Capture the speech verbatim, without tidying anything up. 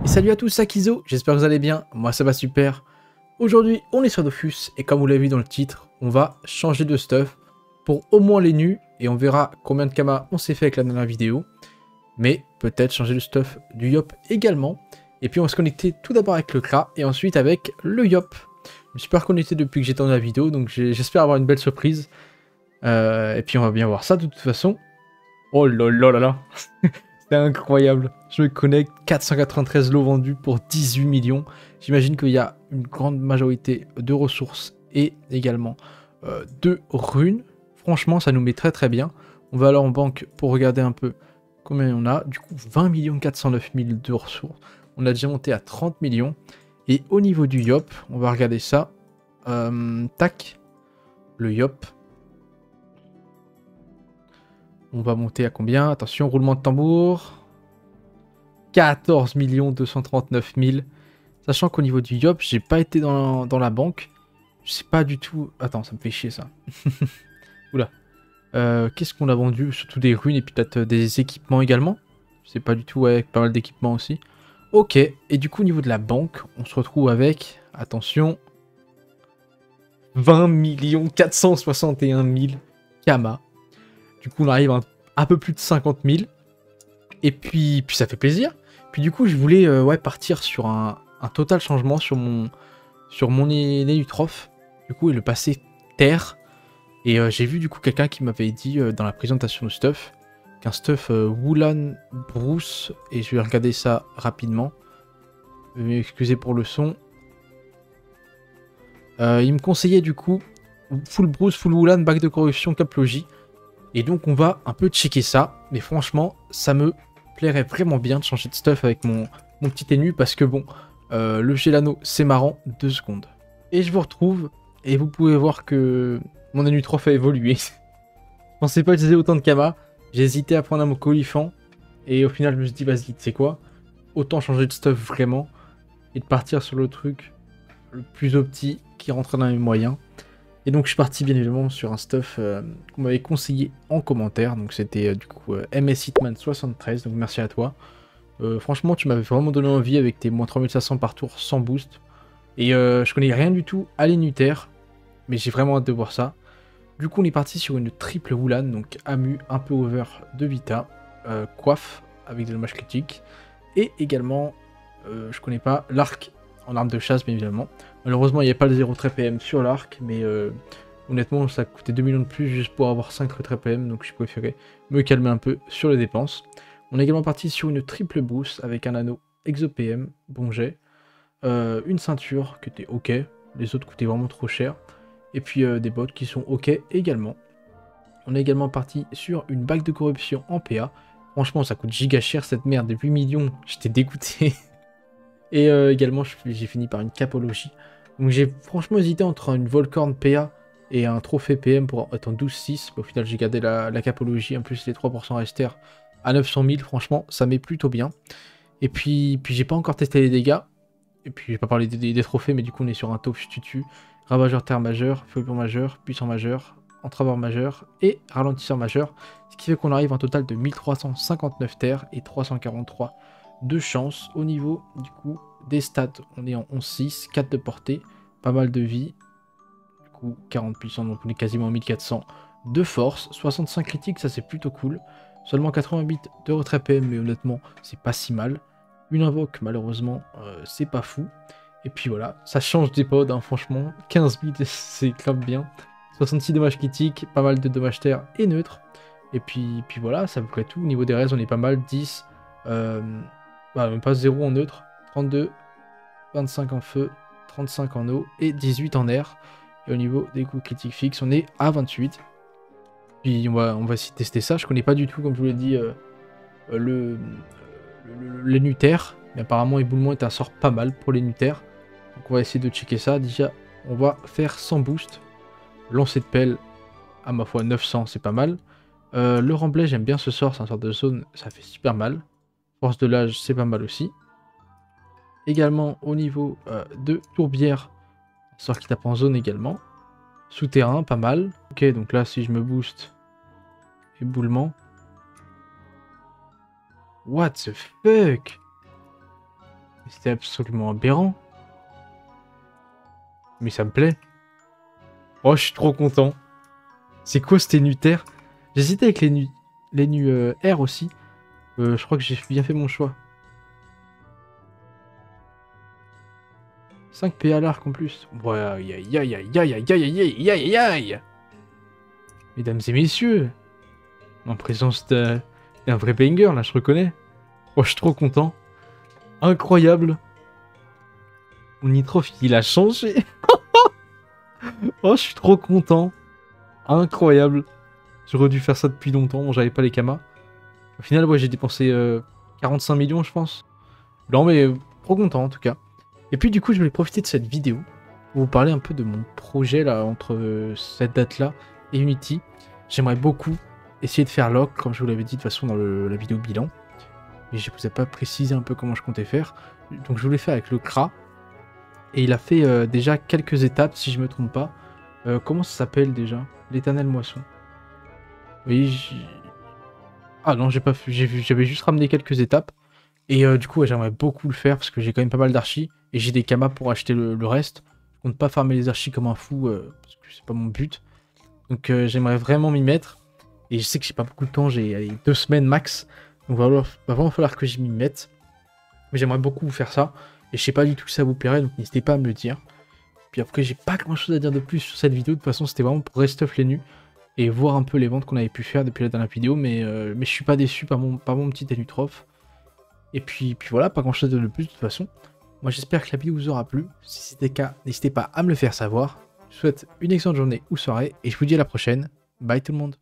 Salut à tous, c'est Akizo, j'espère que vous allez bien, moi ça va super. Aujourd'hui, on est sur Dofus, et comme vous l'avez vu dans le titre, on va changer de stuff pour au moins les nus, et on verra combien de kamas on s'est fait avec la dernière vidéo. Mais peut-être changer le stuff du Yop également. Et puis on va se connecter tout d'abord avec le Kra, et ensuite avec le Yop. Je me suis pas reconnecté depuis que j'ai tourné la vidéo, donc j'espère avoir une belle surprise. Euh, et puis on va bien voir ça de toute façon. Oh là là là là. C'est incroyable. Je me connecte, quatre cent quatre-vingt-treize lots vendus pour dix-huit millions. J'imagine qu'il y a une grande majorité de ressources et également euh, de runes. Franchement, ça nous met très très bien. On va aller en banque pour regarder un peu combien on a. Du coup, vingt millions quatre cent neuf mille de ressources. On a déjà monté à trente millions. Et au niveau du Yop, on va regarder ça. Euh, tac. Le Yop. On va monter à combien? Attention, roulement de tambour. quatorze millions deux cent trente-neuf mille. Sachant qu'au niveau du Yop, j'ai pas été dans, dans la banque. Je sais pas du tout... Attends, ça me fait chier ça. Oula. Euh, Qu'est-ce qu'on a vendu? Surtout des runes et puis peut-être des équipements également. Je sais pas du tout, ouais, pas mal d'équipements aussi. Ok, et du coup au niveau de la banque, on se retrouve avec... Attention... vingt millions quatre cent soixante et un mille kamas. Du coup, on arrive à un peu plus de cinquante mille. Et puis, puis ça fait plaisir. Puis du coup, je voulais euh, ouais, partir sur un, un total changement sur mon, sur mon Nénutroph. Du coup, et le passer terre. Et euh, j'ai vu du coup quelqu'un qui m'avait dit euh, dans la présentation de stuff qu'un stuff euh, Woolan Bruce. Et je vais regarder ça rapidement. Excusez pour le son. Euh, il me conseillait du coup full Bruce, full Woolan, bac de corruption, caplogie. Et donc on va un peu checker ça, mais franchement ça me plairait vraiment bien de changer de stuff avec mon, mon petit ténu parce que bon, euh, le Gélano c'est marrant, deux secondes. Et je vous retrouve, et vous pouvez voir que mon Nénutroph a évolué. Je pensais pas utiliser autant de kamas, j'ai hésité à prendre un colifant, et au final je me suis dit vas-y, tu sais quoi, autant changer de stuff vraiment, et de partir sur le truc le plus opti qui rentre dans mes moyens. Et donc je suis parti bien évidemment sur un stuff euh, qu'on m'avait conseillé en commentaire. Donc c'était euh, du coup euh, M S Hitman soixante-treize, donc merci à toi. Euh, franchement tu m'avais vraiment donné envie avec tes moins trois mille cinq cents par tour sans boost. Et euh, je connais rien du tout à l'Inuter, mais j'ai vraiment hâte de voir ça. Du coup on est parti sur une triple Woolan, donc Amu un peu over de Vita, euh, coiffe avec des dommages critiques. Et également, euh, je connais pas, l'arc en arme de chasse bien évidemment. Malheureusement il n'y a pas le zéro trait P M sur l'arc, mais euh, honnêtement ça coûtait deux millions de plus juste pour avoir cinq traits P M, donc j'ai préféré me calmer un peu sur les dépenses. On est également parti sur une triple boost avec un anneau Exo P M, bon jet, euh, une ceinture qui était ok, les autres coûtaient vraiment trop cher, et puis euh, des bottes qui sont ok également. On est également parti sur une bague de corruption en P A. Franchement ça coûte giga cher cette merde, de huit millions, j'étais dégoûté. Et euh, également, j'ai fini par une capologie. Donc j'ai franchement hésité entre une Volcorn P A et un trophée P M pour être en douze six. Au final, j'ai gardé la, la capologie. En plus, les trois pour cent restèrent à neuf cent mille. Franchement, ça m'est plutôt bien. Et puis, puis j'ai pas encore testé les dégâts. Et puis, j'ai pas parlé des, des, des trophées, mais du coup, on est sur un Toph tutu. Ravageur terre majeur, feuillon majeur, puissant majeur, entraveur majeur et ralentisseur majeur. Ce qui fait qu'on arrive à un total de mille trois cent cinquante-neuf terres et trois cent quarante-trois de chance. Au niveau du coup des stats, on est en onze six, quatre de portée, pas mal de vie, du coup quarante puissants, donc on est quasiment en mille quatre cents de force, soixante-cinq critiques, ça c'est plutôt cool, seulement quatre-vingt-huit de retrait P M, mais honnêtement c'est pas si mal. Une invoque malheureusement euh, c'est pas fou, et puis voilà, ça change des pods hein, franchement, quinze mille c'est grave bien, soixante-six dommages critiques, pas mal de dommages terre et neutres, et puis, puis voilà, ça vous ferait tout. Au niveau des raids on est pas mal, dix, euh, bah, même pas zéro en neutre, trente-deux, vingt-cinq en feu, trente-cinq en eau et dix-huit en air. Et au niveau des coups critiques fixes, on est à vingt-huit. Puis on va, on va essayer de tester ça. Je connais pas du tout, comme je vous l'ai dit, euh, le, le, les nuters. Mais apparemment, éboulement est un sort pas mal pour les nuters. Donc on va essayer de checker ça. Déjà, on va faire cent boost. Lancer de pelle, à ma foi, neuf cents, c'est pas mal. Euh, le remblai, j'aime bien ce sort, c'est un sort de zone, ça fait super mal. Force de l'âge, c'est pas mal aussi. Également au niveau euh, de tourbière, sort qui tape en zone également. Souterrain, pas mal. Ok, donc là, si je me booste, éboulement. What the fuck? C'était absolument aberrant. Mais ça me plaît. Oh, je suis trop content. C'est quoi c'était nu terre? J'hésitais avec les nus les nus euh, R aussi. Euh, je crois que j'ai bien fait mon choix. cinq P à l'arc en plus. Ouais, aïe aïe aïe aïe aïe aïe aïe aïe aïe aïe aïe. Mesdames et messieurs, en présence d'un vrai banger là, je reconnais. Oh, je suis trop content. Incroyable. Mon nitroph, il a changé. Oh, je suis trop content. Incroyable. J'aurais dû faire ça depuis longtemps, bon, j'avais pas les kamas. Au final, ouais, j'ai dépensé euh, quarante-cinq millions, je pense. Non, mais euh, trop content en tout cas. Et puis du coup, je voulais profiter de cette vidéo pour vous parler un peu de mon projet là, entre euh, cette date-là et Unity. J'aimerais beaucoup essayer de faire Locke, comme je vous l'avais dit de toute façon dans le, la vidéo bilan. Mais je vous ai pas précisé un peu comment je comptais faire. Donc je voulais faire avec le C R A. Et il a fait euh, déjà quelques étapes, si je me trompe pas. Euh, comment ça s'appelle déjà? L'éternelle moisson. Oui, j'... Ah non, j'ai pas fait, j'avais juste ramené quelques étapes. Et euh, du coup, ouais, j'aimerais beaucoup le faire parce que j'ai quand même pas mal d'archis. Et j'ai des kamas pour acheter le, le reste. Je compte pas farmer les archis comme un fou euh, parce que c'est pas mon but. Donc euh, j'aimerais vraiment m'y mettre. Et je sais que j'ai pas beaucoup de temps, j'ai allez, deux semaines max. Donc il va, va vraiment falloir que j'y m'y mette. Mais j'aimerais beaucoup vous faire ça. Et je sais pas du tout que ça vous plairait, donc n'hésitez pas à me le dire. Puis après, j'ai pas grand chose à dire de plus sur cette vidéo. De toute façon, c'était vraiment pour restuff les nus. Et voir un peu les ventes qu'on avait pu faire depuis la dernière vidéo. Mais, euh, mais je suis pas déçu par mon, par mon petit Tenutroph. Et puis, puis voilà, pas grand chose de plus de toute façon. Moi j'espère que la vidéo vous aura plu. Si c'était le cas, n'hésitez pas à me le faire savoir. Je vous souhaite une excellente journée ou soirée. Et je vous dis à la prochaine. Bye tout le monde.